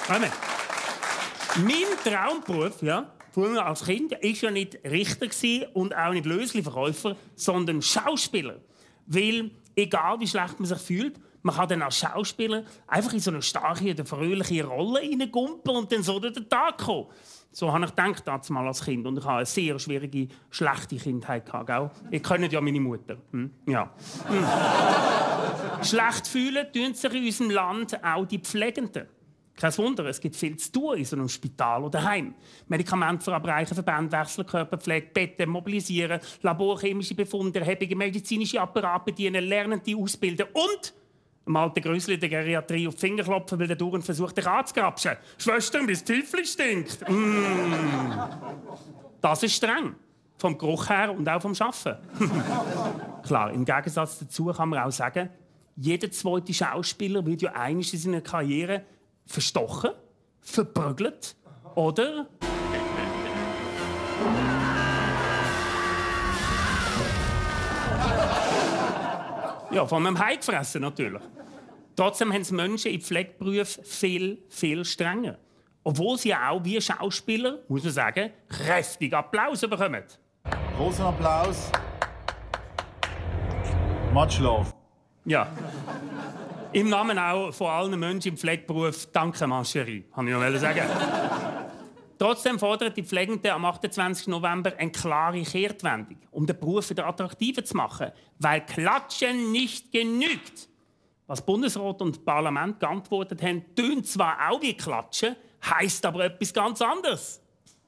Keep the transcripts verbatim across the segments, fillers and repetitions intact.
Kommen. Mein Traumberuf, ja, früher als Kind, war ja nicht Richter und auch nicht Lösli-Verkäufer, sondern Schauspieler. Weil, egal wie schlecht man sich fühlt, man kann dann als Schauspieler einfach in so eine starke oder fröhliche Rolle reingumpen und dann so durch den Tag kommen. So habe ich gedacht, damals mal als Kind. Und ich hatte eine sehr schwierige, schlechte Kindheit. Gell? Ihr kennt ja meine Mutter. Hm? Ja. Hm. Schlecht fühlen tun sich in unserem Land auch die Pflegenden. Kein Wunder, es gibt viel zu tun in so einem Spital oder Heim. Medikamente verabreichen, Verbände wechseln, Körperpflege, Betten mobilisieren, laborchemische Befunde, erhebliche medizinische Apparate bedienen, Lernende ausbilden und dem alten Grüssli der Geriatrie auf die Finger klopfen, weil der Dauernd versucht, dich anzugrapschen. Schwester, mein Tüffel stinkt. Mm. Das ist streng. Vom Geruch her und auch vom Arbeiten. Klar, im Gegensatz dazu kann man auch sagen, jeder zweite Schauspieler wird ja einmal in seiner Karriere verstochen, verprügelt oder ja, von einem Hai gefressen natürlich. Trotzdem haben es Menschen in Pflegeberufen viel, viel strenger. Obwohl sie auch wie Schauspieler, muss man sagen, kräftig Applaus bekommen. Großen Applaus. Much love. Ja. Im Namen auch von allen Menschen im Pflegeberuf, danke, ma chérie, kann ich noch sagen. Trotzdem fordern die Pflegenden am achtundzwanzigsten November eine klare Kehrtwendung, um den Beruf wieder attraktiver zu machen, weil Klatschen nicht genügt. Was Bundesrat und Parlament geantwortet haben, tönt zwar auch wie Klatschen, heisst aber etwas ganz anderes.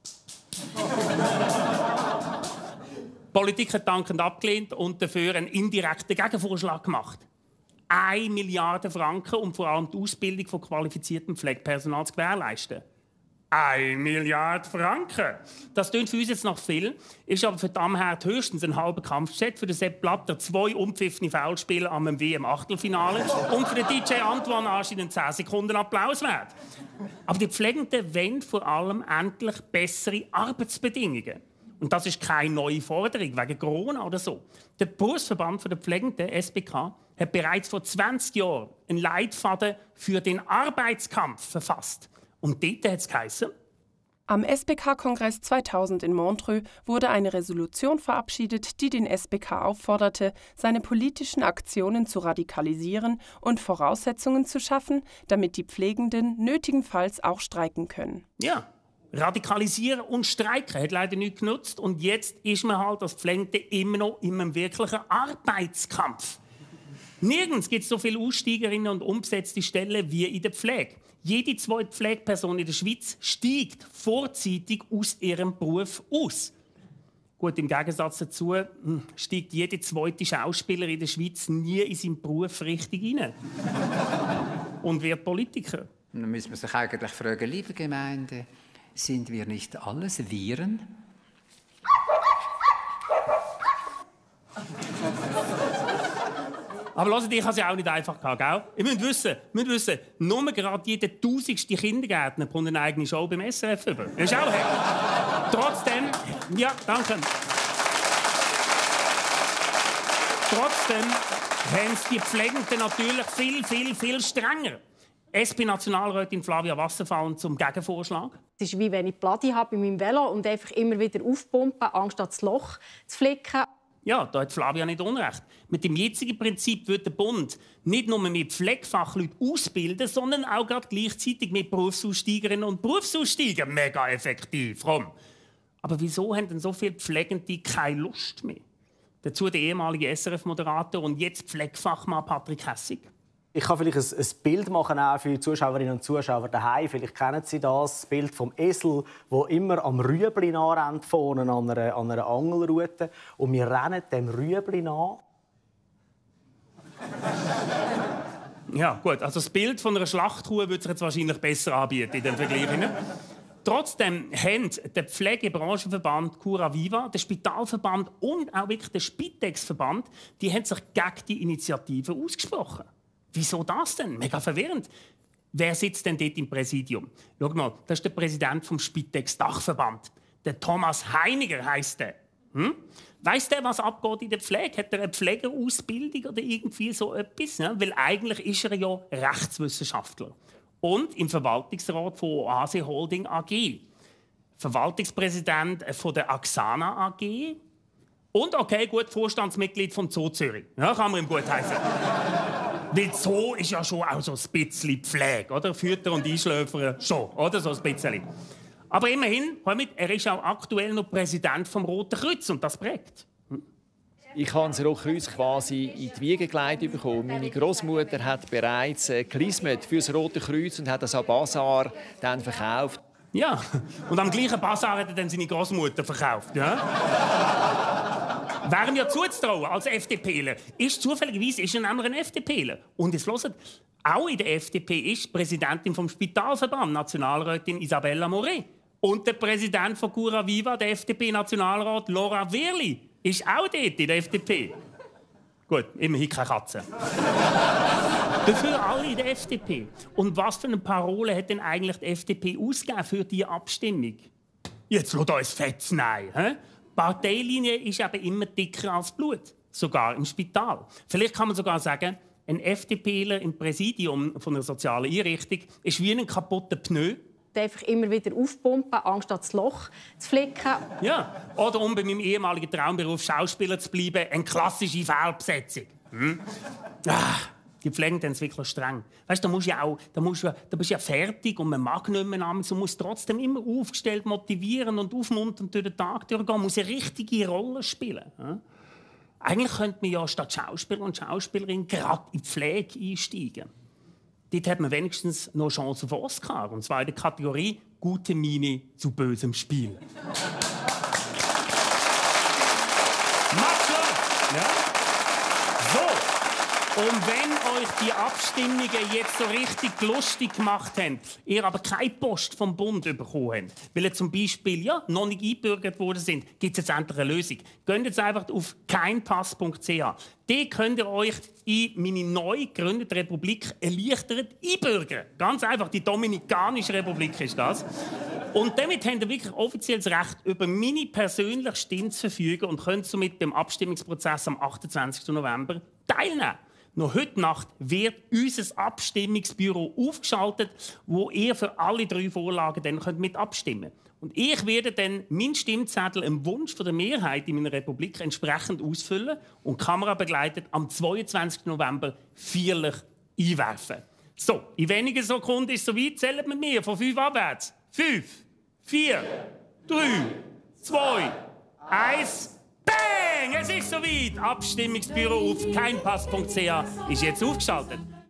Die Politik hat dankend abgelehnt und dafür einen indirekten Gegenvorschlag gemacht. Eine Milliarde Franken, um vor allem die Ausbildung von qualifiziertem Pflegepersonal zu gewährleisten. Eine Milliarde Franken! Das klingt für uns jetzt noch viel, ist aber für die Amherd höchstens ein halber Kampfjet, für den Sepp Blatter zwei unpfiffene Foulspiele am W M-Achtelfinale und für den D J Antoine anscheinend zehn Sekunden Applaus wert. Aber die Pflegenden wollen vor allem endlich bessere Arbeitsbedingungen. Und das ist keine neue Forderung wegen Corona oder so. Der Berufsverband der Pflegenden, S B K, hat bereits vor zwanzig Jahren einen Leitfaden für den Arbeitskampf verfasst. Und dort hat es geheißen: Am S B K-Kongress zweitausend in Montreux wurde eine Resolution verabschiedet, die den S B K aufforderte, seine politischen Aktionen zu radikalisieren und Voraussetzungen zu schaffen, damit die Pflegenden nötigenfalls auch streiken können. Ja. Radikalisieren und Streiken hat leider nichts genutzt. Und jetzt ist man halt als Pflegende immer noch in einem wirklichen Arbeitskampf. Nirgends gibt es so viele Aussteigerinnen und unbesetzte Stellen wie in der Pflege. Jede zweite Pflegeperson in der Schweiz steigt vorzeitig aus ihrem Beruf aus. Gut, im Gegensatz dazu steigt jede zweite Schauspieler in der Schweiz nie in seinen Beruf richtig hinein. Und wird Politiker. Dann müssen wir sich eigentlich fragen, liebe Gemeinde, sind wir nicht alles Viren? Aber hört, ich habe es ja auch nicht einfach gehabt, gell? Ihr müsst wissen, müsst wissen, nur gerade jeder tausendste Kindergärtner bekommt eine eigene Show beim S R F über. Das ist auch hart. Trotzdem, ja, danke. Trotzdem haben es die Pflegenden natürlich viel, viel, viel strenger. S P-Nationalrätin Flavia Wasserfallen zum Gegenvorschlag. Es ist wie wenn ich Pladi habe bei meinem Velo und einfach immer wieder aufpumpen, anstatt das Loch zu flicken. Ja, da hat Flavia nicht unrecht. Mit dem jetzigen Prinzip wird der Bund nicht nur mit Pflegefachleuten ausbilden, sondern auch gleichzeitig mit Berufsaussteigerinnen und Berufsaussteigern. Mega effektiv, komm. Aber wieso haben denn so viele Pflegende keine Lust mehr? Dazu der ehemalige S R F-Moderator und jetzt Pflegefachmann Patrick Hessig. Ich kann vielleicht ein, ein Bild machen auch für die Zuschauerinnen und Zuschauer daheim. Vielleicht kennen Sie das, das Bild vom Esel, wo immer am Rüebli nachrennt, vorne an einer, an einer Angelrute. Und wir rennen dem Rüebli nach. Ja, gut. Also das Bild von einer Schlachtkuh würde sich jetzt wahrscheinlich besser anbieten in dem Vergleich. Trotzdem haben der Pflegebranchenverband Cura Viva, der Spitalverband und auch wirklich der Spitex-Verband, die haben sich gegen die Initiative ausgesprochen. Wieso das denn? Mega verwirrend. Wer sitzt denn dort im Präsidium? Schau mal, das ist der Präsident vom Spitex-Dachverband. Der Thomas Heiniger heisst der. Hm? Weiss der, was abgeht in der Pflege? Hat er eine Pflegerausbildung oder irgendwie so etwas? Ja? Weil eigentlich ist er ja Rechtswissenschaftler. und im Verwaltungsrat von Oase Holding A G. Verwaltungspräsident von der Axana A G. Und, okay, gut, Vorstandsmitglied vom Zoo Zürich. Ja, kann man ihm gut heißen. Weil Zoo ist ja schon auch so ein bisschen Pflege, oder? Füttern und Einschläfern schon, oder? So ein bisschen. Aber immerhin, er ist auch aktuell noch Präsident vom Roten Kreuz und das prägt. Hm. Ich habe das Rote Kreuz quasi in die Wiege gelegt bekommen. Meine Großmutter hat bereits äh, gelismet für das Rote Kreuz und hat das an Basar dann verkauft. Ja, und am gleichen Basar hat er dann seine Großmutter verkauft. Ja? Wäre ihm ja zuzutrauen als FDPler. Ist zufälligerweise ist er nämlich ein FDPler. Und jetzt hört, auch in der F D P ist Präsidentin vom Spitalverband, Nationalrätin Isabella Moret. Und der Präsident von Cura Viva, der F D P-Nationalrat Laura Wirli, ist auch dort in der F D P. Gut, immerhin keine Katze. Dafür alle in der F D P. Und was für eine Parole hat denn eigentlich die F D P ausgegeben für diese Abstimmung? Jetzt lasst uns fett nein. Die Parteilinie ist eben immer dicker als Blut. Sogar im Spital. Vielleicht kann man sogar sagen, ein FDPler im Präsidium von einer sozialen Einrichtung ist wie ein kaputter Pneu. Einfach immer wieder aufpumpen, anstatt das Loch zu flicken. Ja, oder um bei meinem ehemaligen Traumberuf Schauspieler zu bleiben, eine klassische Fehlbesetzung. Hm? Ah, die pflegen dann wirklich streng. Weißt, da musst du ja auch, da musst du, da bist du ja fertig und man mag nicht mehr namens, du musst trotzdem immer aufgestellt motivieren und aufmuntern durch den Tag durchgehen, man muss eine richtige Rolle spielen. Hm? Eigentlich könnte man ja statt Schauspieler und Schauspielerin gerade in die Pflege einsteigen. Dort hat man wenigstens noch Chance auf Oscar. Und zwar in der Kategorie «Gute Miene zu bösem Spiel». Macht's! Ja? So. Und wenn euch die Abstimmungen jetzt so richtig lustig gemacht haben, ihr aber keine Post vom Bund bekommen habt, weil ihr zum Beispiel ja, noch nicht eingebürgert worden sind, gibt es jetzt endlich eine Lösung. Geht jetzt einfach auf keinpass punkt c h. Dort könnt ihr euch in meine neu gegründete Republik erleichtert einbürgern. Ganz einfach, die Dominikanische Republik ist das. Und damit habt ihr wirklich offiziell das Recht, über meine persönliche Stimme zu verfügen und könnt somit beim Abstimmungsprozess am achtundzwanzigsten November teilnehmen. Noch heute Nacht wird unser Abstimmungsbüro aufgeschaltet, wo ihr für alle drei Vorlagen dann könnt mit abstimmen könnt. Und ich werde dann meinen Stimmzettel im Wunsch der Mehrheit in meiner Republik entsprechend ausfüllen und kamerabegleitet am zweiundzwanzigsten November feierlich einwerfen. So, in wenigen Sekunden ist es soweit. Zählen wir mir von fünf abwärts. Fünf, vier, drei, zwei, eins. Bang! Es ist soweit. Abstimmungsbüro auf keinpass punkt c h ist jetzt aufgeschaltet.